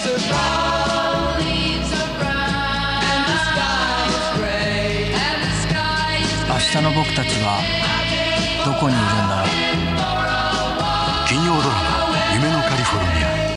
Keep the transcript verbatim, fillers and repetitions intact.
明日の僕たちはどこにいるんだろう。